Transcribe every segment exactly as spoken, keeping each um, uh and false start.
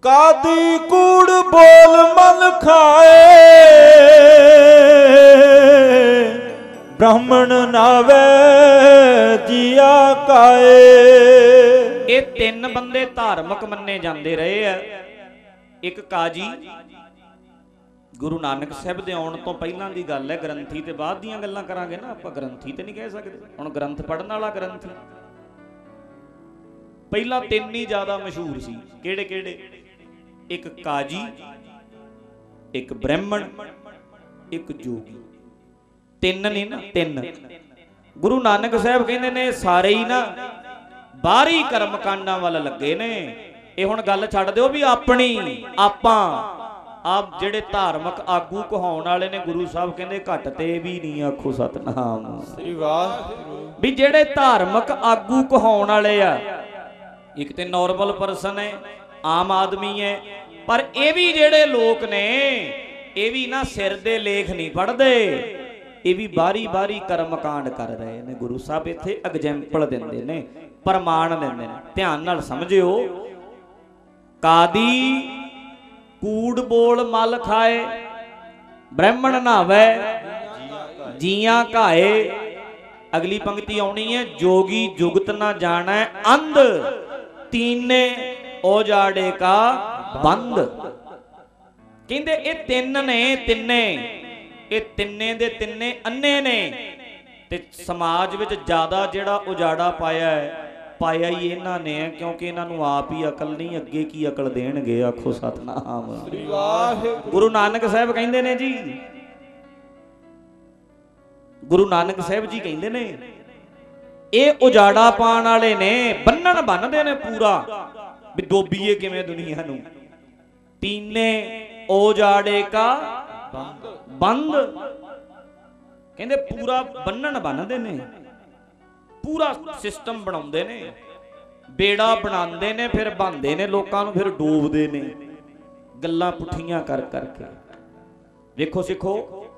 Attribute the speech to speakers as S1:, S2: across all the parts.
S1: कादी कूड़ बोल मन खाए, ब्राह्मण नावे जिया काए।
S2: ये तीन बंदे धार्मिक मन्ने जाते रहे है। एक काजी, गुरु नानक साहब दे आउण तो पहलां दी गल है, ग्रंथी ते बाद दीयां गल्लां करांगे ना, आपां ग्रंथी ते नहीं कह सकदे। हुण ग्रंथ पढ़न वाला ग्रंथी पहला तीन ही ज्यादा मशहूर सी। किहड़े किहड़े? एक काजी, एक ब्राह्मण, एक जोगी। तीन ने ना, तीन। गुरु नानक साहब कहंदे ने सारे ही ना बाहरी कर्मकांडां वाल लगे ने। ये हुण गल छड्ड दिओ भी अपनी आपां आप जिहड़े धार्मिक आगू कहाउण वाले ने, गुरु साहब कहंदे घट ते भी नहीं। आखो सतनाम श्री वाहिगुरू। भी जिहड़े धार्मिक आगू कहाउण वाले आ, एक ते नॉर्मल परसन है, आम आदमी है, पर ये भी जिहड़े लोग ने ये भी ना सिर दे लेख नहीं पढ़ते, ये भी बारी बारी कर्मकांड कर रहे ने। गुरु साहब इत्थे एग्जाम्पल दिंदे ने, प्रमाण दिंदे ने। ध्यान नाल समझिओ। कादी कूड़ बोल मल खाए, ब्राह्मण नहावे जियां घाए। अगली पंक्ति आउणी है, जोगी जुगत ना जाना अंध, तीने औजाड़े का बंद। कहंदे ये तीन ने, तिन्ने ये तिन्ने दे तिन्ने अन्ने ने। ते समाज विच ज्यादा जिहड़ा उजाड़ा पाया है, पाया ही इन्हां ने है, क्योंकि इन्हां नूं आप ही अकल नहीं, अगे की अकल देणगे। आखो सतनाम। गुरु नानक साहब कहंदे ने जी, गुरु नानक साहब जी कहंदे ने ये उजाड़ा पाण वाले ने, बन्नण बन्नदे ने पूरा भी डोबीए किवें दुनिया नूं। तीने उजाड़े का बंद, कहंदे पूरा बन्नण बन्नदे ने, पूरा सिस्टम बनाउंदे ने, बेड़ा बनांदे ने, फिर बांधे ने लोकां नूं, फिर डोबदे ने गल्लां पुठियां कर करके। वेखो सिखो,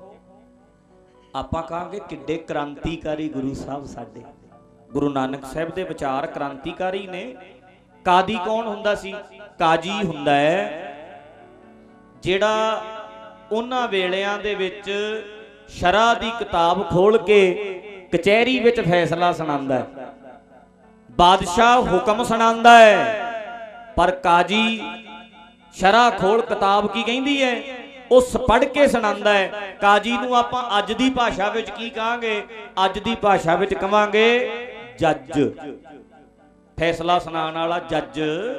S2: आपां कहांगे किड्डे क्रांतिकारी गुरु साहब साडे। गुरु नानक साहब दे विचार क्रांतिकारी ने। कादी कौन हुंदा सी? काजी हुंदा है जिहड़ा उन्हां वेलियां दे विच शरा दी किताब खोल के कचहरी विच फैसला सुणांदा है, बादशाह हुक्म सुणांदा है, पर काजी शरा खोल किताब की कहंदी है, उस पढ़ के सुणांदा है। काजी नूं आपां अज दी भाषा विच की कहांगे? अज दी भाषा विच कहांगे जज, फैसला सुनाण वाला जज।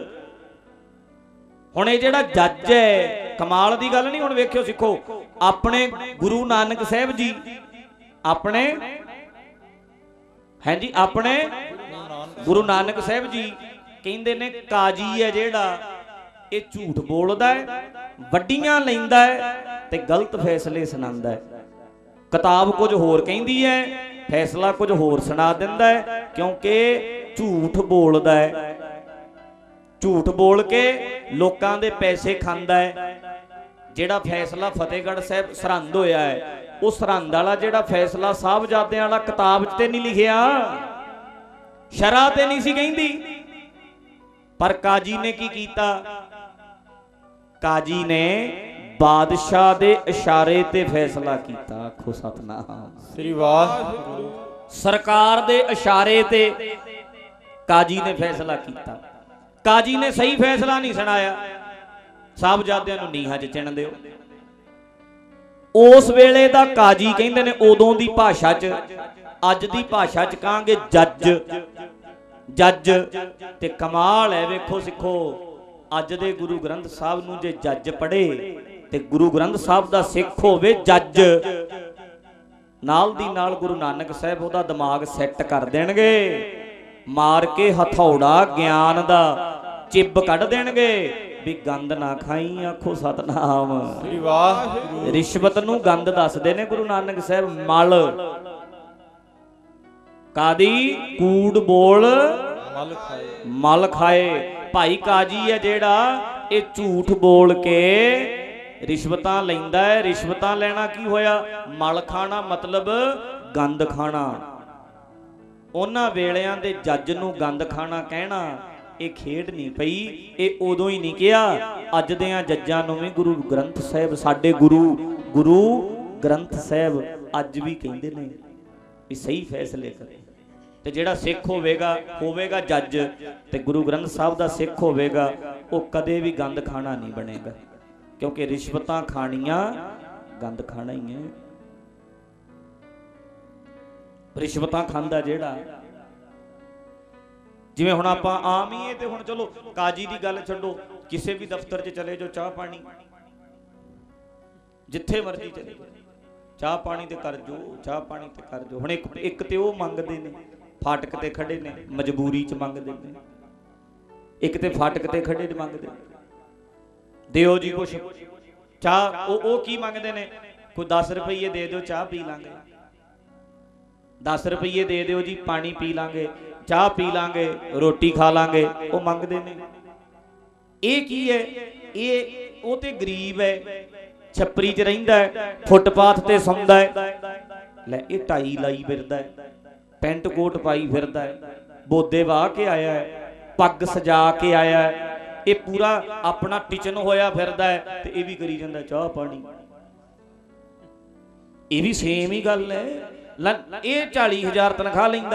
S2: हुण ये जिहड़ा जज है, कमाल दी गल नहीं। हुण वेखियो सिखो, अपने गुरु नानक साहब जी अपने हैं जी, अपने गुरु नानक साहब जी कहंदे ने काजी है जिहड़ा ये झूठ बोलदा है, वड्डियां लैंदा है ते गलत फैसले सुणांदा है। किताब कुछ होर कहंदी है, फैसला कुछ होर सुणा दिंदा है, क्योंकि झूठ बोलदा है। झूठ बोल के लोकां दे पैसे खांदा है। जिहड़ा फैसला फतेहगढ़ साहब सरहंद होया है, उस सरहंद वाला जिहड़ा फैसला साहबजादियां वाला किताब च ते नहीं लिखिया, शरा ते नहीं सी कहंदी, पर काजी ने की कीता? काजी ने बादशाह दे इशारे ते फैसला कीता। आखो सतनाम श्री वाहिगुरू। सरकार दे इशारे ते काजी ने फैसला कीता। काजी ने सही फैसला नहीं सुनाया, साहबजादियां नूं नीहां च चिण दिओ। उस वेले दा काजी कहंदे ने, उदों दी भाषा च, अज दी भाषा च कहांगे जज। जज ते कमाल है। वेखो सिखो, अज दे गुरु ग्रंथ साहब नूं जे जज पढ़े ते गुरु ग्रंथ साहब दा सिख होवे जज, नाल दी नाल गुरु नानक साहब ओदा दिमाग सैट कर देणगे, मार के हथौड़ा ज्ञान दा चिब कढ़ देणगे भी गंद ना खाई। आखो सतनाम श्री वाहिगुरू। रिश्वत नूं गंद दसदे ने गुरु नानक साहब, मल। कादी कूड़ बोल मल खाए, मल खाए। भाई काजी है जिहड़ा ये झूठ बोल के रिश्वतां लैंदा है। रिश्वतां लेना की होया? मल खाना मतलब गंद खाना। उन्हां वेलियां दे जज नूं गंद खाना कहना ये खेड नहीं पई, ये उदों ही नहीं किया, अज दे जज्जां नूं भी गुरु ग्रंथ साहिब साडे गुरु गुरु ग्रंथ साहिब अज भी कहंदे ने भी सही फैसले करे। ते जिहड़ा सिख होवेगा होवेगा जज ते गुरु ग्रंथ साहिब दा सिख होवेगा वो कदे भी गंद खाना नहीं बनेगा, क्योंकि रिश्वतां खाणियां गंद खाना ही है। रिश्वतां खांदा जिहड़ा जिवें हुण आपां आम ही है ते हुण चलो काजी दी गल छड्डो, किसी भी दफ्तर च चले जाओ चाह पानी जिथे मर्जी चले चाह पानी ते कर जो चाह पानी ते कर जो। हुण एक एक ते ओह मंगदे ने फाटक ते खड़े ने मजबूरी च मंगदे ने, एक ते फाटक ते खड़े ने मंगदे दिओ जी कुछ चाह। ओ ओ की मंगदे ने, कोई दस रुपये दे दो चाह पी लांगे, दस रुपये दे दो जी पानी पी लांगे, चाह पी लांगे, रोटी खा लांगे, वो मंगते ने। ये की है, ये वो ते गरीब है, छपरी च रहिंदा है, फुटपाथ ते सौंदा है, ले ये टाई लाई फिरदा है, पेंट कोट पाई फिरदा है, बोदे वाह के आया है, पग सजा के आया है, ये पूरा अपना टिचन होया फिरदा है, ते ये भी करी जांदा चाह पानी। ये भी सेम ही गल है। ये चाली हजार तनख्वाह लैंदा,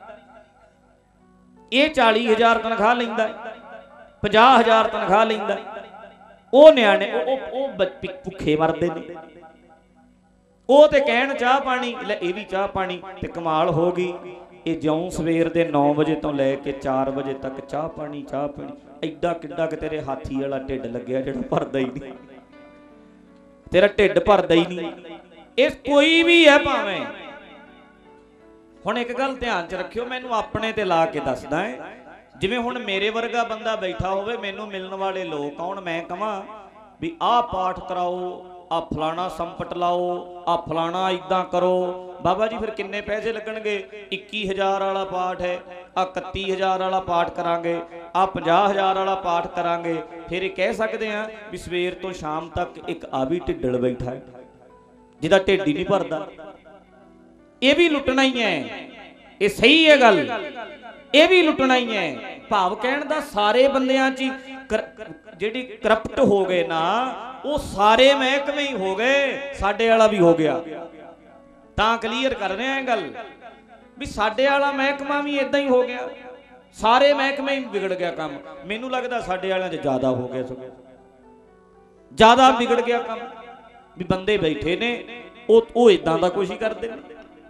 S2: ये चाली हजार तनख्वाह लैंदा, पचास हजार तनख्वाह लैंदा, वो न्याणे भुखे मरदे ने, वो ते कहण चाह पानी, ले ये भी चाह पानी। ते कमाल हो गई, ये ज्यों सवेर दे नौ बजे तो लैके चार बजे तक चाह पानी चाह पानी। एडा किड्डा कि तेरे हाथी वाला ढिड लग्या जिहड़ा भरदा ही नहीं, तेरा ढिड भरदा ही नहीं। ये कोई भी है भावें। हुण एक गल ध्यान च रखियो, मैनू अपने ते ला के दसदा है, जिवें हुण मेरे वर्गा बंदा बैठा होवे, मैनू मिलण वाले लोग आउण, मैं कहां भी आ पाठ कराओ, आ फलाना संपट लाओ, आ फलाना इदां करो, बाबा जी फिर किन्ने पैसे लगणगे? इक्की हज़ार वाला पाठ है, आ इकत्ती हज़ार वाला पाठ करांगे, आ पचास हज़ार वाला पाठ करांगे। फिर कह सकते हैं भी सवेर तो शाम तक एक आ भी ढिड्डल बैठा है जिहदा ढिड ही नहीं भरदा। ये भी लुटना ही है, ये सही है गल, ये भी लुटना ही है। भाव कहण दा सारे बंदियां च जिहड़ी करप्ट हो गए ना, वो सारे महकमे ही हो गए, साडे वाला भी हो गया। तां क्लीयर कर रहे हैं गल भी साडे वाला महकमा भी इदां ही हो गया, सारे महकमे ही बिगड़ गया काम। मैनू लगदा साडे वालियां च ज्यादा हो गया, सगों ज्यादा बिगड़ गया काम भी बंदे बैठे ने वो इदां दा कुछ ही करते हैं।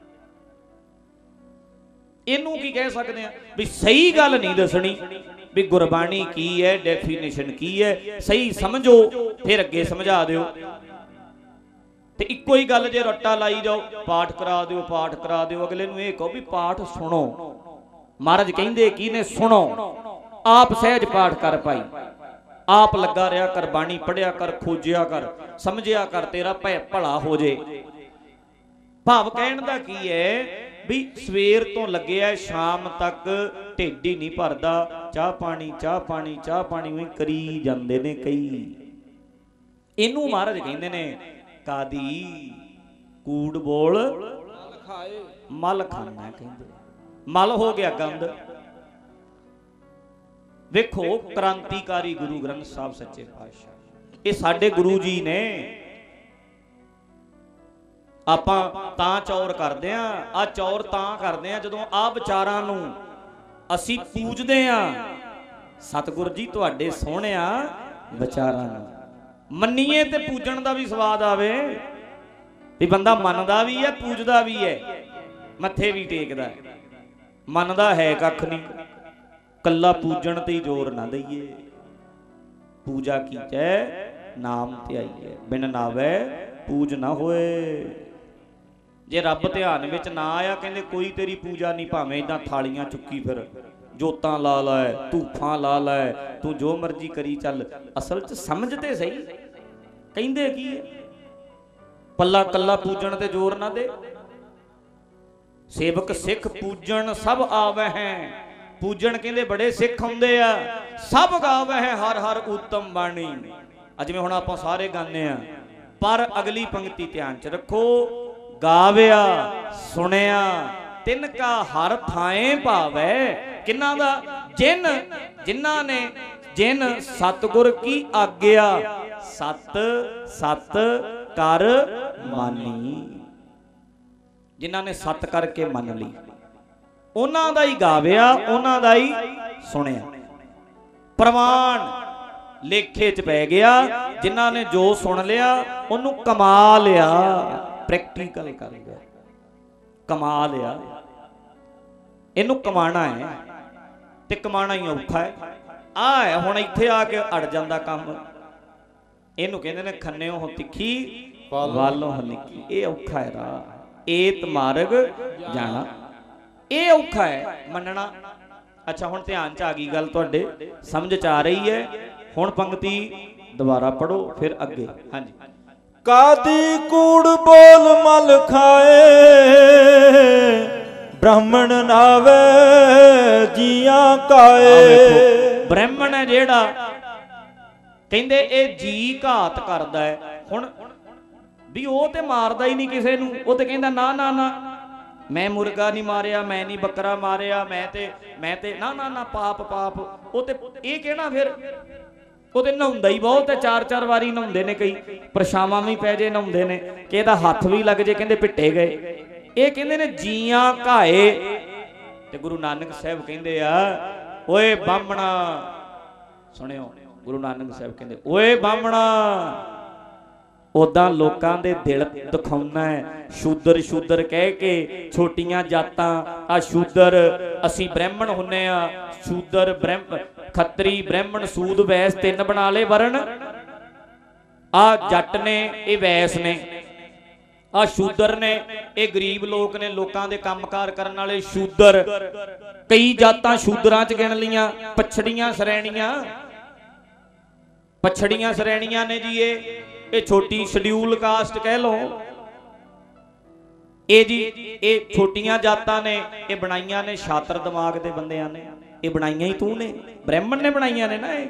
S2: इनू की कह सकते हैं भी सही गल नहीं दसनी भी गुरबाणी की है, डेफिनेशन की है, सही समझो फिर अगे समझा दियो। ते इक्को ही गल जे रट्टा लाई जाओ, पाठ करा दियो पाठ करा दियो, अगले नूं इह कहो भी पाठ सुनो। महाराज कहंदे की ने सुनो, आप सहज पाठ कर पाई, आप लगा रहा कर, बाणी पढ़िया कर, खोजिया कर, समझिया कर, तेरा भला हो जे। भाव कहण दा की है भी सवेर तो लगे है शाम तक ढिड ही नहीं भरदा, चाह पानी चाह पानी चाह पानी उही करी जांदे ने कई। इनू महाराज कहंदे ने कादी कूड़ बोल मल खाना, कहंदे मल हो गया गंद। वेखो क्रांतिकारी गुरु ग्रंथ साहब सच्चे पातशाह, ये साडे गुरु जी ने। आपां तां चौर करदे आ, आ चौर तां करदे आ जदों आ विचारां नूं असीं पूजदे आ। सतगुर जी तुहाडे सोहणिया विचारां नूं मन्नीए ते पूजण दा भी स्वाद आवे भी बंदा मनदा भी है, पूजदा भी है, मत्थे भी टेकदा है। मनदा है कख नहीं, कल्ला पूजण ते जोर ना दईए। पूजा कीचै नाम ध्याईए, बिन नावे पूज ना होए। जे रब ध्यान विच ना आया, कहंदे कोई तेरी पूजा नहीं, भावें इदां थालियां चुक्की फिर, जोतां ला लै, धूफां ला लै, तू जो मर्जी करी चल। असल च समझते सही कहंदे की है, पल्ला कल्ला पूजण ते जोर ना दे। सेवक सिख पूजन सब आवे हैं, पूजन कहंदे बड़े सिख हुंदे आ, सब गावे हैं हर हर उत्तम बाणी। अज में हुण आपां सारे गाने आ, पर अगली पंक्ति ध्यान च रखो, गाविया सुनिया ਤਿਨ ਕਾ ਹਰ ਥਾਏ ਭਾਵੈ। ਕਿੰਨਾ ਦਾ? ਜਿਨ ਜਿਨ੍ਹਾਂ ਨੇ ਜਿਨ ਸਤਿਗੁਰ ਕੀ ਆਗਿਆ ਸਤ ਸਤ ਕਰ ਮਾਨੀ। ਜਿਨ੍ਹਾਂ ਨੇ ਸਤ ਕਰਕੇ ਮੰਨ ਲਈ ਉਹਨਾਂ ਦਾ ਹੀ ਗਾਵਿਆ, ਉਹਨਾਂ ਦਾ ਹੀ ਸੁਣਿਆ। ਪ੍ਰਮਾਣ ਲੇਖੇ ਚ ਪੈ ਗਿਆ। ਜਿਨ੍ਹਾਂ ਨੇ ਜੋ ਸੁਣ ਲਿਆ ਉਹਨੂੰ ਕਮਾ ਲਿਆ, ਪ੍ਰੈਕਟੀਕਲ ਕਰ ਲਿਆ, ਕਮਾ ਲਿਆ। ਇਹਨੂੰ ਕਮਾਣਾ ਹੈ ਤੇ ਕਮਾਣਾ ਹੀ ਔਖਾ ਹੈ। ਆ ਹੈ ਹੁਣ ਇੱਥੇ ਆ ਕੇ ਅੜ ਜਾਂਦਾ ਕੰਮ। ਇਹਨੂੰ ਕਹਿੰਦੇ ਨੇ ਖੰਨਿਓ ਹੋ ਤਿੱਖੀ ਵਾਲੋਂ ਹਨਿੱਕੀ। ਇਹ ਔਖਾ ਹੈ ਰਾਹ, ਏਤ ਮਾਰਗ ਜਾਣਾ, ਇਹ ਔਖਾ ਹੈ ਮੰਨਣਾ। ਅੱਛਾ ਹੁਣ ਧਿਆਨ ਚ ਆ ਗਈ ਗੱਲ, ਤੁਹਾਡੇ ਸਮਝ ਚ ਆ ਰਹੀ ਹੈ। ਹੁਣ ਪੰਕਤੀ ਦੁਬਾਰਾ ਪੜੋ ਫਿਰ ਅੱਗੇ। ਹਾਂਜੀ।
S1: ਕਾਦੀ ਕੂੜ ਬੋਲ ਮਲ ਖਾਏ, ਬ੍ਰਾਹਮਣ ਨਾਵੇ ਜੀਆਂ ਕਾਏ।
S2: ਬ੍ਰਾਹਮਣ ਹੈ ਜਿਹੜਾ, ਕਹਿੰਦੇ ਇਹ ਜੀ ਘਾਤ ਕਰਦਾ ਹੈ। ਹੁਣ ਵੀ ਉਹ ਤੇ ਮਾਰਦਾ ਹੀ ਨਹੀਂ ਕਿਸੇ ਨੂੰ, ਉਹ ਤੇ ਕਹਿੰਦਾ ਨਾ ਨਾ ਨਾ ਮੈਂ ਮੁਰਗਾ ਨਹੀਂ ਮਾਰਿਆ, ਮੈਂ ਨਹੀਂ ਬੱਕਰਾ ਮਾਰਿਆ, ਮੈਂ ਤੇ ਮੈਂ ਤੇ ਨਾ ਨਾ ਨਾ ਪਾਪ ਪਾਪ। ਉਹ ਤੇ ਇਹ ਕਹਿਣਾ ਫਿਰ ਉਹ ਤੇ ਨਹਾਉਂਦਾ ਹੀ ਬਹੁਤ ਹੈ, ਚਾਰ ਚਾਰ ਵਾਰੀ ਨਹਾਉਂਦੇ ਨੇ, ਕਈ ਪਰਛਾਵਾਂ ਵੀ ਪੈ ਜੇ ਨਹਾਉਂਦੇ ਨੇ, ਕਿ ਇਹਦਾ ਹੱਥ ਵੀ ਲੱਗ ਜੇ ਕਹਿੰਦੇ ਪਿੱਟੇ ਗਏ। ਇਹ ਕਹਿੰਦੇ ਨੇ ਜੀਆਂ ਘਾਏ। ਤੇ ਗੁਰੂ ਨਾਨਕ ਸਾਹਿਬ ਕਹਿੰਦੇ ਆ ਓਏ ਬਾਹਮਣਾ, ਸੁਣਿਓ ਗੁਰੂ ਨਾਨਕ ਸਾਹਿਬ ਕਹਿੰਦੇ ਓਏ ਬਾਹਮਣਾ, ਉਦਾਂ ਲੋਕਾਂ ਦੇ ਦਿਲ ਦਿਖਾਉਣਾ ਹੈ। ਸ਼ੂਦਰ ਸ਼ੂਦਰ ਕਹਿ ਕੇ ਛੋਟੀਆਂ ਜਾਤਾਂ, ਆ ਸ਼ੂਦਰ ਅਸੀਂ ਬ੍ਰਾਹਮਣ ਹੁੰਨੇ ਆ, ਸ਼ੂਦਰ ਬ੍ਰਹਮ ਖੱਤਰੀ ਬ੍ਰਾਹਮਣ ਸੂਦ ਵੈਸ ਤਿੰਨ ਬਣਾ ਲਏ ਵਰਣ। ਆ ਜੱਟ ਨੇ ਇਹ ਵੈਸ ਨੇ, ਆ ਸ਼ੂਦਰ ਨੇ ਇਹ ਗਰੀਬ ਲੋਕ ਨੇ, ਲੋਕਾਂ ਦੇ ਕੰਮਕਾਰ ਕਰਨ ਵਾਲੇ ਸ਼ੂਦਰ। ਕਈ ਜਾਤਾਂ ਸ਼ੂਦਰਾਂ ਚ ਗਿਣ ਲੀਆਂ, ਪਛੜੀਆਂ ਸ਼੍ਰੇਣੀਆਂ, ਪਛੜੀਆਂ ਸ਼੍ਰੇਣੀਆਂ ਨੇ ਜੀ। ਇਹ ਇਹ ਛੋਟੀ ਸ਼ਡਿਊਲ ਕਾਸਟ ਕਹਿ ਲੋ ਇਹ ਜੀ। ਇਹ ਛੋਟੀਆਂ ਜਾਤਾਂ ਨੇ, ਇਹ ਬਣਾਈਆਂ ਨੇ ਛਾਤਰ ਦਿਮਾਗ ਦੇ ਬੰਦਿਆਂ ਨੇ, ਇਹ ਬਣਾਈਆਂ ਹੀ ਤੂੰ ਨੇ, ਬ੍ਰਾਹਮਣ ਨੇ ਬਣਾਈਆਂ ਨੇ ਨਾ ਇਹ।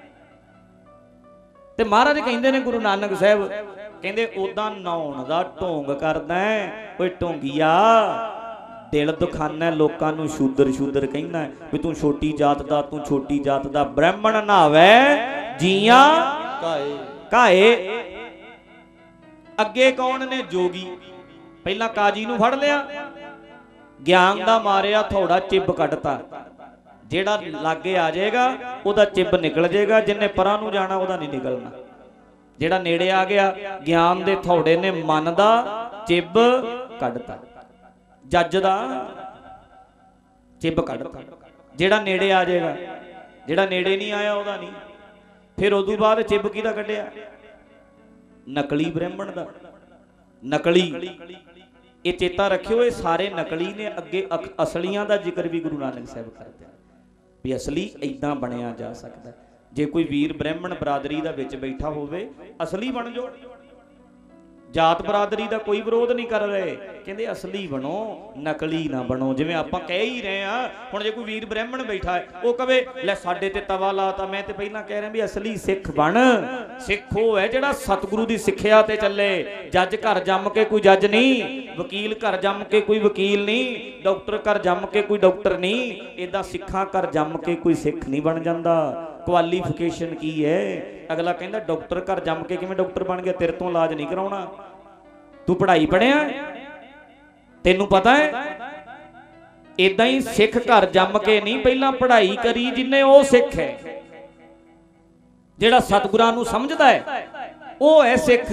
S2: ਤੇ ਮਹਾਰਾਜ ਕਹਿੰਦੇ ਨੇ ਗੁਰੂ ਨਾਨਕ ਸਾਹਿਬ ਕਹਿੰਦੇ ਉਦਾਂ ਨਹਾਉਣ ਦਾ ਢੋਂਗ ਕਰਦਾ ਓਏ ਢੋਂਗੀਆ, ਦਿਲ ਦੁਖਾਨਾ ਲੋਕਾਂ ਨੂੰ ਸ਼ੂਦਰ ਸ਼ੂਦਰ ਕਹਿੰਦਾ ਵੀ ਤੂੰ ਛੋਟੀ ਜਾਤ ਦਾ, ਤੂੰ ਛੋਟੀ ਜਾਤ ਦਾ। ਬ੍ਰਾਹਮਣ ਨਹਾਵੇ ਜੀਆਂ ਘਾਏ ਘਾਏ। ਅੱਗੇ ਕੌਣ ਨੇ? ਜੋਗੀ। ਪਹਿਲਾਂ ਕਾਜੀ ਨੂੰ ਫੜ ਲਿਆ, ਗਿਆਨ ਦਾ ਮਾਰਿਆ ਥੋੜਾ ਚਿੱਬ ਕੱਢਤਾ। ਜਿਹੜਾ ਲਾਗੇ ਆ ਜਾਏਗਾ ਉਹਦਾ ਚਿੱਬ ਨਿਕਲ ਜਾਏਗਾ, ਜਿੰਨੇ ਪਰਾਂ ਨੂੰ ਜਾਣਾ ਉਹਦਾ ਨਹੀਂ ਨਿਕਲਣਾ। ਜਿਹੜਾ ਨੇੜੇ ਆ ਗਿਆ ਗਿਆਨ ਦੇ ਥੋੜੇ ਨੇ ਮਨ ਦਾ ਚਿੱਬ ਕੱਢਤਾ, ਜੱਜ ਦਾ ਚਿੱਬ ਕੱਢਤਾ। ਜਿਹੜਾ ਨੇੜੇ ਆ ਜਾਏਗਾ, ਜਿਹੜਾ ਨੇੜੇ ਨਹੀਂ ਆਇਆ ਉਹਦਾ ਨਹੀਂ। ਫਿਰ ਉਦੋਂ ਬਾਅਦ ਚਿੱਬ ਕਿਹਦਾ ਕੱਢਿਆ? ਨਕਲੀ ਬ੍ਰਾਹਮਣ ਦਾ। ਨਕਲੀ, ਇਹ ਚੇਤਾ ਰੱਖਿਓ, ਇਹ ਸਾਰੇ ਨਕਲੀ ਨੇ। ਅੱਗੇ ਅਸਲੀਆਂ ਦਾ ਜ਼ਿਕਰ ਵੀ ਗੁਰੂ ਨਾਨਕ ਸਾਹਿਬ ਕਰਦੇ ਵੀ ਅਸਲੀ ਇਦਾਂ ਬਣਿਆ ਜਾ ਸਕਦਾ। ਜੇ ਕੋਈ ਵੀਰ ਬ੍ਰਾਹਮਣ ਬਰਾਦਰੀ ਦਾ ਵਿੱਚ ਬੈਠਾ ਹੋਵੇ, ਅਸਲੀ ਬਣ ਜਾਓ। ਜਾਤ ਬਰਾਦਰੀ ਦਾ ਕੋਈ ਵਿਰੋਧ ਨਹੀਂ ਕਰ ਰਹੇ, ਕਹਿੰਦੇ ਅਸਲੀ ਬਣੋ, ਨਕਲੀ ਨਾ ਬਣੋ। ਜਿਵੇਂ ਆਪਾਂ ਕਹਿ ਹੀ ਰਹੇ ਆ, ਹੁਣ ਜੇ ਕੋਈ ਵੀਰ ਬ੍ਰਾਹਮਣ ਬੈਠਾ ਹੈ ਉਹ ਕਵੇ ਲੈ ਸਾਡੇ ਤੇ ਤਵਾ ਲਾਤਾ, ਮੈਂ ਤੇ ਪਹਿਲਾਂ ਕਹਿ ਰਿਹਾ ਵੀ ਅਸਲੀ ਸਿੱਖ ਬਣ। ਸਿੱਖ ਉਹ ਹੈ ਜਿਹੜਾ ਸਤਿਗੁਰੂ ਦੀ ਸਿੱਖਿਆ ਤੇ ਚੱਲੇ। ਜੱਜ ਘਰ ਜੰਮ ਕੇ ਕੋਈ ਜੱਜ ਨਹੀਂ, ਵਕੀਲ ਘਰ ਜੰਮ ਕੇ ਕੋਈ ਵਕੀਲ ਨਹੀਂ, ਡਾਕਟਰ ਘਰ ਜੰਮ ਕੇ ਕੋਈ ਡਾਕਟਰ ਨਹੀਂ। ਏਦਾਂ ਸਿੱਖਾਂ ਘਰ ਜੰਮ ਕੇ ਕੋਈ ਸਿੱਖ ਨਹੀਂ ਬਣ ਜਾਂਦਾ। ਕੁਆਲੀਫਿਕੇਸ਼ਨ ਕੀ ਹੈ? ਅਗਲਾ ਕਹਿੰਦਾ ਡਾਕਟਰ ਘਰ ਜੰਮ ਕੇ ਕਿਵੇਂ ਡਾਕਟਰ ਬਣ ਗਿਆ? ਤੇਰੇ ਤੋਂ ਇਲਾਜ ਨਹੀਂ ਕਰਾਉਣਾ, ਤੂੰ ਪੜ੍ਹਾਈ ਪੜ੍ਹਿਆ, ਤੈਨੂੰ ਪਤਾ ਹੈ। ਏਦਾਂ ਹੀ ਸਿੱਖ ਘਰ ਜੰਮ ਕੇ ਨਹੀਂ, ਪਹਿਲਾਂ ਪੜ੍ਹਾਈ ਕਰੀ ਜਿੰਨੇ ਉਹ ਸਿੱਖ ਹੈ। ਜਿਹੜਾ ਸਤਿਗੁਰਾਂ ਨੂੰ ਸਮਝਦਾ ਹੈ ਉਹ ਹੈ ਸਿੱਖ।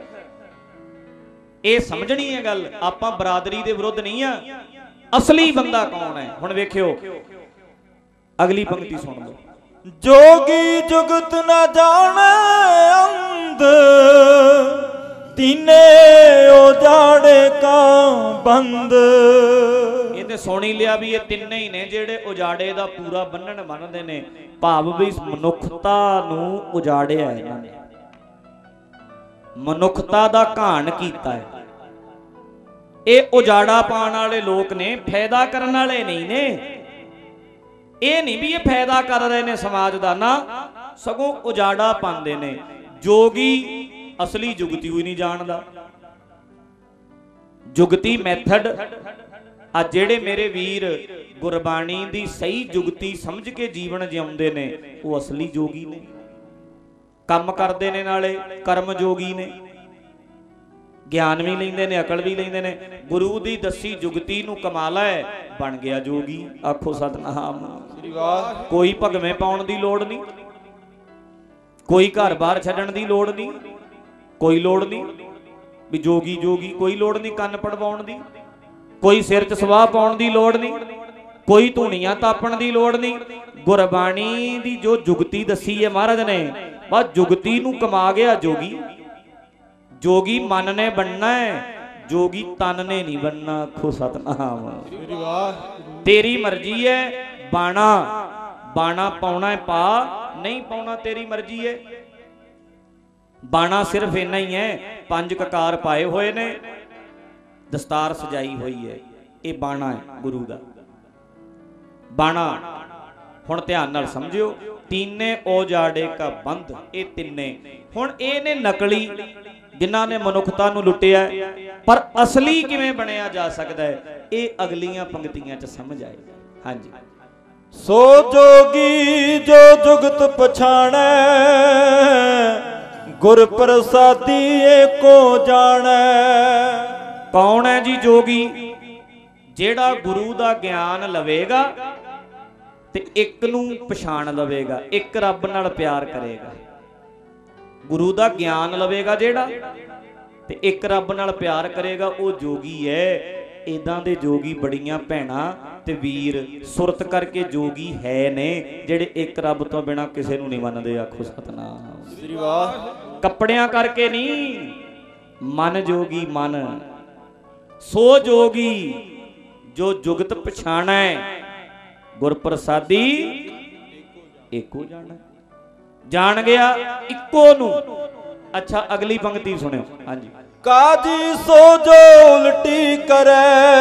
S2: ਇਹ ਸਮਝਣੀ ਹੈ ਗੱਲ। ਆਪਾਂ ਬਰਾਦਰੀ ਦੇ ਵਿਰੁੱਧ ਨਹੀਂ ਆ। ਅਸਲੀ ਬੰਦਾ ਕੌਣ ਹੈ? ਹੁਣ ਵੇਖਿਓ ਅਗਲੀ ਪੰਕਤੀ ਸੁਣ ਲਓ।
S1: जोगी जुगत न जाने अंध, तीने उजाड़े का बंद।
S2: ਇਹਨੇ ਸੁਣੀ ਲਿਆ ਵੀ ਇਹ ਤਿੰਨੇ ਹੀ ਨੇ ਜਿਹੜੇ ਉਜਾੜੇ ਦਾ ਪੂਰਾ ਬੰਨਣ ਬੰਨਦੇ ਨੇ। ਭਾਵ ਵੀ ਮਨੁੱਖਤਾ ਨੂੰ ਉਜਾੜਿਆ ਇਹਨਾਂ ਨੇ, ਮਨੁੱਖਤਾ ਦਾ ਘਾਣ ਕੀਤਾ ਹੈ। ਇਹ ਉਜਾੜਾ ਪਾਉਣ ਵਾਲੇ ਲੋਕ ਨੇ, ਫਾਇਦਾ ਕਰਨ ਵਾਲੇ ਨਹੀਂ ਨੇ। ਇਹ ਨਹੀਂ ਵੀ ਇਹ ਫਾਇਦਾ ਕਰ ਰਹੇ ਨੇ ਸਮਾਜ ਦਾ, ਨਾ ਸਗੋਂ ਉਜਾੜਾ ਪਾਉਂਦੇ ਨੇ। ਜੋਗੀ ਅਸਲੀ ਜੁਗਤੀ ਹੋਈ ਨਹੀਂ ਜਾਣਦਾ। ਜੁਗਤੀ ਮੈਥਡ आ जेड़े मेरे वीर गुरबाणी दी सही जुगती समझ के जीवन जिउंदे ने वो असली जोगी ने, काम करते ने नाले कर्म जोगी ने, ज्ञान भी लेंदे ने अकल भी लेंदे ने, गुरु दी दसी जुगती नूं कमा लै बन गया जोगी। आखो सतनाम। कोई भगवें पाउण दी लोड़ नहीं, कोई घर बार छड्डण दी लोड़ नहीं, कोई लोड़ नहीं भी जोगी जोगी, कोई लोड़ नहीं कन्न पड़वाउण दी, कोई सिर च सवाह पाउण दी लोड़ नहीं, कोई धूणियां तापण दी लोड़ नहीं। गुरबाणी दी जो जुगती दसी है महाराज ने, बस जुगती नूं कमा गया जोगी। जोगी मन ने बनना है, जोगी तन ने नहीं बनना। आखो सतनाम। तेरी मर्जी है बाणा, बाणा पाउणा है पा, नहीं पाउणा तेरी मर्जी है। बाणा सिर्फ इन्ना ही है, पंज ककार पाए हुए ने, दस्तार सजाई हुई है, ये बाणा है गुरु दा। बाणा हुण ध्यान नाल समझियो, तीने औजाड़े का बंद, ये तिन्ने हुण ये ने नकली जिन्हां ने मनुखता नूं लुटिया, पर असली किवें बनिया जा सकदा है, ये अगलियां पंक्तियां च समझ आए। हाँ जी।
S1: सो जोगी जो जुगत पछाणै, गुर प्रसादी एको जाणै।
S2: कौन है जी जोगी? जेड़ा गुरु दा ज्ञान लवेगा ते एक नूं पछाण लवेगा, एक रब नाल प्यार करेगा। गुरु दा ज्ञान लवेगा जेड़ा ते एक रब नाल प्यार करेगा, वो जोगी है। इदां दे जोगी बड़ियां भैणां ते वीर सुरत करके जोगी है ने, जेड़े एक रब तो बिना किसे नूं नहीं मनदे। आखो सतनाम। कपड़ियां करके नहीं, मन जोगी मन। सो जोगी जो जुगत पछाणै, गुर प्रसादी एको जाणै। जान गया इको नूं। अच्छा अगली पंक्ति सुनियो। हाँ जी।
S1: काजी सो जो उल्टी करे,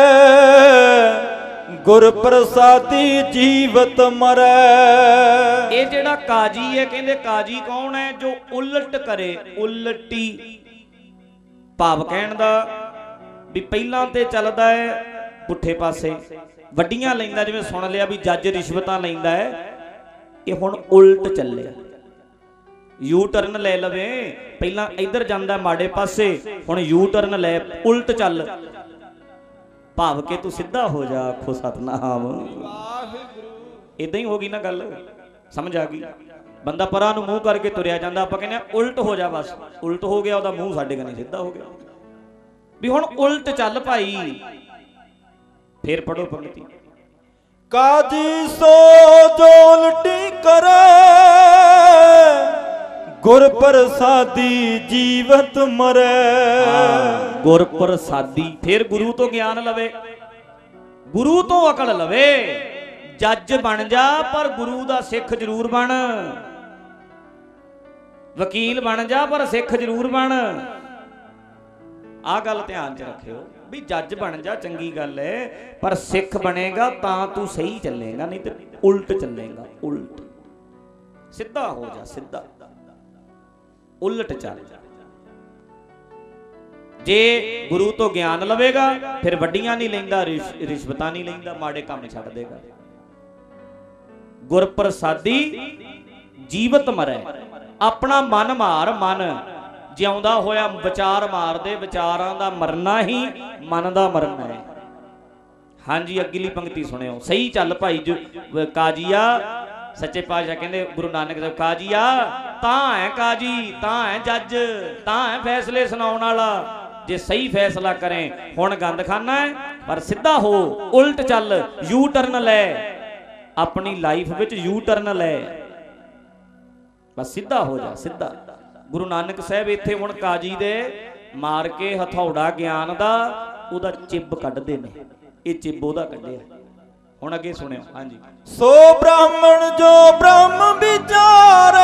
S1: गुर प्रसादी जीवत मरै।
S2: ये जेड़ा काजी है, कहंदे काजी कौन है? जो उलट करे। उलटी भाव कहण दा भी पहलां ते चलदा है पुठे पासे, वड्डियां लैंदा, जिवें सुन लिया भी जज रिश्वतां लैंदा है, ये हुण उल्ट चले। यू टर्न ले लवे, पहला इधर जांदा माड़े पासे, हुण यू टर्न ले उल्ट चल, भाव के तू सीधा हो जा। आखो सतनाम। इदां ही होगी ना गल, समझ आ गई? बंदा परां नूं मूंह करके तुरिया जांदा, आपां कहने उल्ट हो जा, बस उल्ट हो गया, उहदा मूंह साडे कन्ने सीधा हो गया। भी हुण उल्ट चल भाई। फिर पढ़ो पंक्ति।
S1: काजी सो जो उल्टी करे, गुर प्रसादी जीवत मरै।
S2: गुर प्रसादी, फिर गुरु तो ज्ञान लवे, गुरु तो अकल लवे। जज बन जा पर गुरु दा सिख जरूर बन, वकील बन जा पर सिख जरूर बन। आ गल ध्यान च रखियो भी जज बन जा चंगी गल है, पर सिख बनेगा तां तू सही चलेगा, नहीं तो उल्ट चलेगा। उल्ट सीधा हो जा, सीधा उलट चल। जे गुरु तो ज्ञान लवेगा फिर वड्डियां नहीं लेंदा, रिश्वतां नहीं लेंदा, माड़े काम छड्ड देगा। गुर प्रसादी जीवत मरै। अपना मन मार, मन जिउंदा होया विचार मार दे, विचारां दा मरना ही मन दा मरना है। हाँ जी अगली पंक्ति सुनियो। सही चल भाई जो काजिया, सच्चे पातशाह कहंदे गुरु नानक देव काजिया तां है काजी, तां है जज, तां है फैसले सुनाउण वाला। जे सही फैसला करें, हुण गंद खाना है पर सीधा हो, उल्ट चल, यू टर्न ले, अपनी लाइफ विच यू टर्न ले, बस सीधा हो जा, सीधा। गुरु नानक साहब इत्थे हुण काजी दे मार के हथौड़ा ज्ञान दा उहदा चिब कढदे ने, ये चिब उहदा कढिया। हुण अगे सुनियो। हाँ जी।
S1: सो ब्राह्मण जो ब्रह्म विचारे,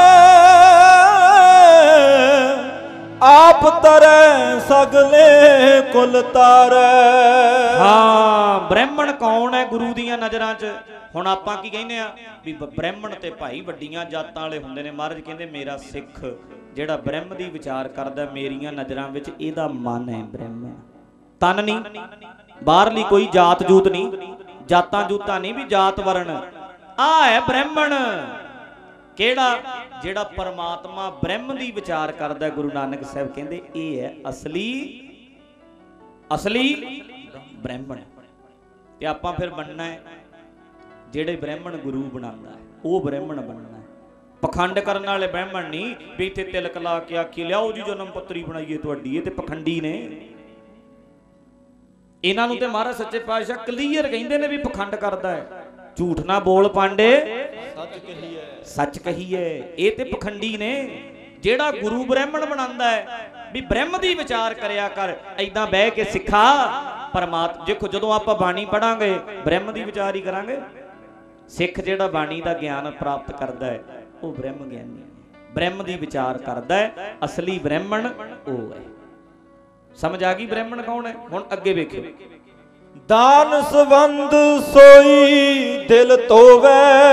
S1: आप तरे सगले कुल तारे।
S2: हाँ ब्राह्मण कौन है गुरु दियां नजरां च? हुण आपां की कहने आ भी ब्राह्मण ते भाई वड्डियां जातां वाले हुंदे ने। महाराज कहंदे मेरा सिख जेड़ा ब्रह्म दी विचार करदा, मेरियां नजरां विच इहदा मन है ब्राह्मण। ਤਨ ਨਹੀਂ, ਬਾਹਰਲੀ ਕੋਈ ਜਾਤ ਜੂਤ ਨਹੀਂ, ਜਾਤਾਂ ਜੂਤਾਂ ਨਹੀਂ ਵੀ ਜਾਤ ਵਰਨ। ਆ ਹੈ ਬ੍ਰਾਹਮਣ। ਕਿਹੜਾ? ਜਿਹੜਾ ਪਰਮਾਤਮਾ ਬ੍ਰਹਮ ਦੀ ਵਿਚਾਰ ਕਰਦਾ। ਗੁਰੂ ਨਾਨਕ ਸਾਹਿਬ ਕਹਿੰਦੇ ਇਹ ਹੈ ਅਸਲੀ ਅਸਲੀ ਬ੍ਰਾਹਮਣ। ਤੇ ਆਪਾਂ ਫਿਰ ਬਣਨਾ ਹੈ ਜਿਹੜੇ ਬ੍ਰਾਹਮਣ ਗੁਰੂ ਬਣਾਉਂਦਾ ਹੈ, ਉਹ ਬ੍ਰਾਹਮਣ ਬਣਨਾ ਹੈ। ਪਖੰਡ ਕਰਨ ਵਾਲੇ ਬ੍ਰਾਹਮਣ ਨਹੀਂ ਵੀ ਇੱਥੇ ਤਿਲਕ ਲਾ ਕੇ ਆਖੀ ਲਿਆਓ ਜੀ ਜਨਮ ਪੱਤਰੀ ਬਣਾਈਏ ਤੁਹਾਡੀ। ਇਹ ਤੇ ਪਖੰਡੀ ਨੇ। ਇਹਨਾਂ ਨੂੰ ਤੇ ਮਹਾਰਾਜ ਸੱਚੇ ਪਾਤਸ਼ਾਹ ਕਲੀਅਰ ਕਹਿੰਦੇ ਨੇ ਵੀ ਪਖੰਡ ਕਰਦਾ ਹੈ। ਝੂਠ ਨਾ ਬੋਲ ਪਾਂਡੇ, ਸੱਚ ਕਹੀਏ, ਸੱਚ ਕਹੀਏ। ਇਹ ਤੇ ਪਖੰਡੀ ਨੇ। ਜਿਹੜਾ ਗੁਰੂ ਬ੍ਰਾਹਮਣ ਬਣਾਉਂਦਾ ਹੈ ਵੀ ਬ੍ਰਹਮ ਦੀ ਵਿਚਾਰ ਕਰਿਆ ਕਰ, ਐਦਾਂ ਬਹਿ ਕੇ ਸਿੱਖਾ ਪਰਮਾਤਮਾ। ਦੇਖੋ ਜਦੋਂ ਆਪਾਂ ਬਾਣੀ ਪੜਾਂਗੇ ਬ੍ਰਹਮ ਦੀ ਵਿਚਾਰ ਹੀ ਕਰਾਂਗੇ। ਸਿੱਖ ਜਿਹੜਾ ਬਾਣੀ ਦਾ ਗਿਆਨ ਪ੍ਰਾਪਤ ਕਰਦਾ ਹੈ ਉਹ ਬ੍ਰਹਮ ਗਿਆਨੀ ਹੈ, ਬ੍ਰਹਮ ਦੀ ਵਿਚਾਰ ਕਰਦਾ ਹੈ। ਅਸਲੀ ਬ੍ਰਾਹਮਣ ਉਹ ਹੈ। ਸਮਝ ਆ ਗਈ ਬ੍ਰਾਹਮਣ ਕੌਣ ਹੈ? ਹੁਣ ਅੱਗੇ ਵੇਖਿਓ।
S1: ਦਾਨ ਸੰਬੰਧ ਸੋਈ ਦਿਲ ਧੋਵੈ,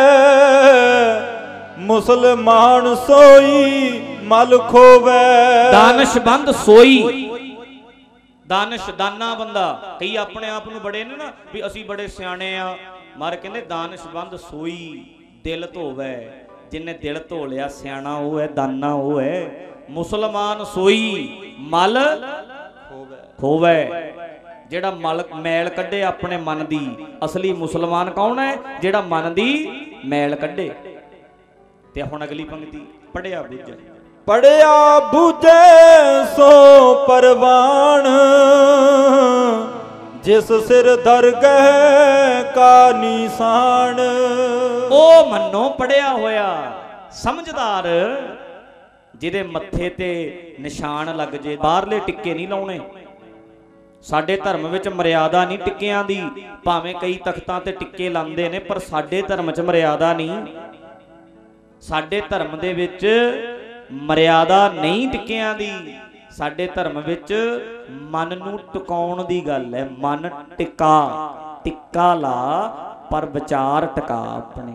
S1: ਮੁਸਲਮਾਨ ਸੋਈ ਮਲ ਖੋਵੈ।
S2: ਦਾਨਸ਼ ਬੰਦ ਸੋਈ। ਦਾਨਸ਼ ਦਾਨਾ ਬੰਦਾ। ਕਈ ਆਪਣੇ ਆਪ ਨੂੰ ਬੜੇ ਨੇ ਨਾ ਵੀ ਅਸੀਂ ਬੜੇ ਸਿਆਣੇ ਆ। ਮਾਰ ਕਹਿੰਦੇ ਦਾਨਸ਼ ਬੰਦ ਸੋਈ ਦਿਲ ਧੋਵੈ। ਜਿਨੇ ਦਿਲ ਧੋ ਲਿਆ ਸਿਆਣਾ ਉਹ ਹੈ, ਦਾਨਾ ਉਹ ਹੈ। ਮੁਸਲਮਾਨ ਸੋਈ ਮਲ ਖੋਵੈ। ਜਿਹੜਾ ਮਲ ਮੈਲ ਕੱਢੇ ਆਪਣੇ ਮਨ ਦੀ। ਅਸਲੀ ਮੁਸਲਮਾਨ ਕੌਣ ਹੈ? ਜਿਹੜਾ ਮਨ ਦੀ ਮੈਲ ਕੱਢੇ। ਤੇ ਹੁਣ ਅਗਲੀ ਪੰਕਤੀ ਪੜਿਆ ਬੁੱਝੈ।
S1: ਪੜਿਆ ਬੁਝੈ ਸੋ ਪਰਵਾਨ, ਜਿਸ ਸਿਰ ਦਰਗਹਿ ਕਾ ਨਿਸ਼ਾਨ।
S2: ਉਹ ਮੰਨੋ ਪੜਿਆ ਹੋਇਆ ਸਮਝਦਾਰ, ਜਿਹਦੇ ਮੱਥੇ ਤੇ ਨਿਸ਼ਾਨ ਲੱਗ ਜੇ। ਬਾਹਰਲੇ ਟਿੱਕੇ ਨਹੀਂ ਲਾਉਣੇ। ਸਾਡੇ ਧਰਮ ਵਿੱਚ ਮਰਿਆਦਾ ਨਹੀਂ ਟਿੱਕਿਆਂ ਦੀ। ਭਾਵੇਂ ਕਈ ਤਖਤਾਂ ਤੇ ਟਿੱਕੇ ਲਾਉਂਦੇ ਨੇ, ਪਰ ਸਾਡੇ ਧਰਮ 'ਚ ਮਰਿਆਦਾ ਨਹੀਂ। ਸਾਡੇ ਧਰਮ ਦੇ ਵਿੱਚ ਮਰਿਆਦਾ ਨਹੀਂ ਟਿੱਕਿਆਂ ਦੀ। ਸਾਡੇ ਧਰਮ ਵਿੱਚ ਮਨ ਨੂੰ ਟਿਕਾਉਣ ਦੀ ਗੱਲ ਹੈ। ਮਨ ਟਿਕਾ, ਟਿੱਕਾ ਲਾ ਪਰ ਵਿਚਾਰ ਟਿਕਾ। ਆਪਣੇ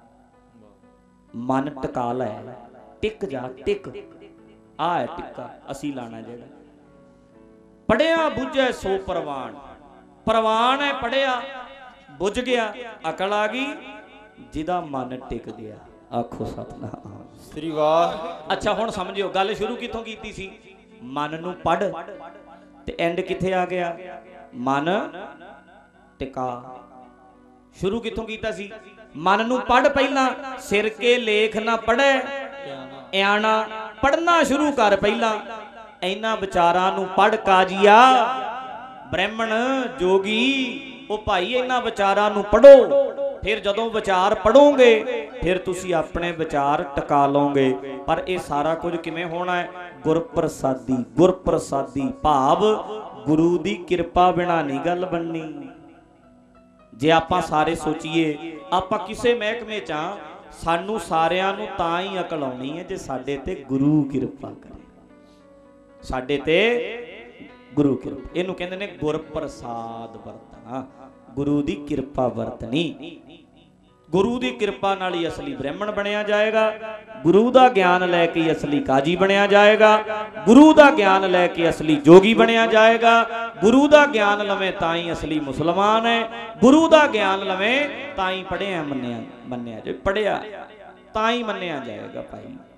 S2: ਮਨ ਟਿਕਾ ਲੈ, ਟਿਕ ਜਾ, ਟਿਕ। ਆ ਹੈ ਟਿੱਕਾ ਅਸੀਂ ਲਾਣਾ ਜਿਹੜਾ। ਪੜਿਆ ਬੁੱਝੈ ਸੋ ਪ੍ਰਵਾਨ। ਪ੍ਰਵਾਨ ਹੈ ਪੜਿਆ, ਬੁੱਝ ਗਿਆ, ਅਕਲ ਆ ਗਈ। ਜਿਹਦਾ ਮਨ ਟਿਕ ਗਿਆ ਆਖੋ ਸਤਨਾਮ
S1: ਸ੍ਰੀ ਵਾਹ।
S2: ਅੱਛਾ ਹੁਣ ਸਮਝਿਓ ਗੱਲ ਸ਼ੁਰੂ ਕਿੱਥੋਂ ਕੀਤੀ ਸੀ? ਮਨ ਨੂੰ ਪੜ ਤੇ ਐਂਡ ਕਿੱਥੇ ਆ ਗਿਆ? ਮਨ ਟਿਕਾ। ਸ਼ੁਰੂ ਕਿੱਥੋਂ ਕੀਤਾ ਸੀ? ਮਨ ਨੂੰ ਪੜ ਪਹਿਲਾਂ। ਸਿਰ ਕੇ ਲੇਖ ਨਾ ਪੜੈ ਇਆਣਾ। ਪੜਨਾ ਸ਼ੁਰੂ ਕਰ ਪਹਿਲਾਂ। ਇਹਨਾਂ ਵਿਚਾਰਾਂ ਨੂੰ ਪੜ ਕਾਜੀਆ। ਬ੍ਰਾਹਮਣ ਜੋਗੀ ਉਹ ਭਾਈ ਇਹਨਾਂ ਵਿਚਾਰਾਂ ਨੂੰ ਪੜੋ। ਫਿਰ ਜਦੋਂ ਵਿਚਾਰ ਪੜੋਗੇ ਫਿਰ ਤੁਸੀਂ ਆਪਣੇ ਵਿਚਾਰ ਟਿਕਾ ਲਓਗੇ। ਪਰ ਇਹ ਸਾਰਾ ਕੁਝ ਕਿਵੇਂ ਹੋਣਾ ਹੈ? ਗੁਰਪ੍ਰਸਾਦੀ। ਗੁਰਪ੍ਰਸਾਦੀ ਭਾਵ ਗੁਰੂ ਦੀ ਕਿਰਪਾ ਬਿਨਾ ਨਹੀਂ ਗੱਲ ਬਣਨੀ। ਜੇ ਆਪਾਂ ਸਾਰੇ ਸੋਚੀਏ ਆਪਾਂ ਕਿਸੇ ਮਹਿਕਮੇ 'ਚ ਆ, ਸਾਨੂੰ ਸਾਰਿਆਂ ਨੂੰ ਤਾਂ ਹੀ ਅਕਲ ਆਉਣੀ ਹੈ ਜੇ ਸਾਡੇ ਤੇ ਗੁਰੂ ਕਿਰਪਾ ਕਰੇ। ਸਾਡੇ ਤੇ ਗੁਰੂ ਕਿਰਪਾ, ਇਹਨੂੰ ਕਹਿੰਦੇ ਨੇ ਗੁਰਪ੍ਰਸਾਦ ਵਰਤਣਾ। ਗੁਰੂ ਦੀ ਕਿਰਪਾ ਵਰਤਣੀ। ਗੁਰੂ ਦੀ ਕਿਰਪਾ ਨਾਲ ਹੀ ਅਸਲੀ ਬ੍ਰਾਹਮਣ ਬਣਿਆ ਜਾਏਗਾ। ਗੁਰੂ ਦਾ ਗਿਆਨ ਲੈ ਕੇ ਅਸਲੀ ਕਾਜੀ ਬਣਿਆ ਜਾਏਗਾ। ਗੁਰੂ ਦਾ ਗਿਆਨ ਲੈ ਕੇ ਅਸਲੀ ਜੋਗੀ ਬਣਿਆ ਜਾਏਗਾ। ਗੁਰੂ ਦਾ ਗਿਆਨ ਲਵੇਂ ਤਾਂ ਹੀ ਅਸਲੀ ਮੁਸਲਮਾਨ ਹੈ। ਗੁਰੂ ਦਾ ਗਿਆਨ ਲਵੇਂ ਤਾਂ ਹੀ ਪੜਿਆ ਮੰਨਿਆ ਮੰਨਿਆ ਜੇ ਪੜਿਆ ਤਾਂ ਹੀ ਮੰਨਿਆ ਜਾਏਗਾ ਭਾਈ।